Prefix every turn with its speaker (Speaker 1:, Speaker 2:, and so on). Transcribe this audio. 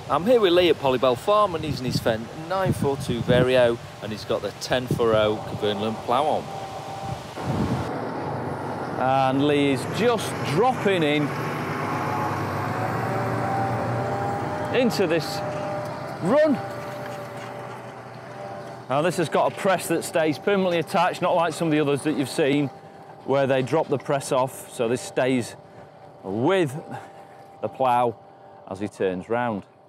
Speaker 1: I'm here with Lee at Pollybell Farm and he's in his Fendt 942 Vario and he's got the 10 furrow Kverneland plough on. And Lee is just dropping into this run. Now this has got a press that stays permanently attached, not like some of the others that you've seen where they drop the press off, so this stays with the plough as he turns round.